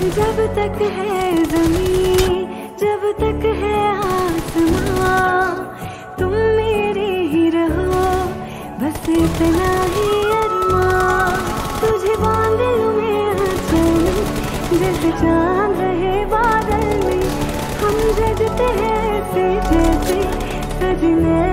जब तक है ज़मीं, जब तक है आसमां, तुम मेरे ही रहो, बस इतना ही अरमां। तुझे बांध लूं मैं आंचल में, जैसे चांद रहे बादल में। हम जगते हैं ऐसे जैसे सजने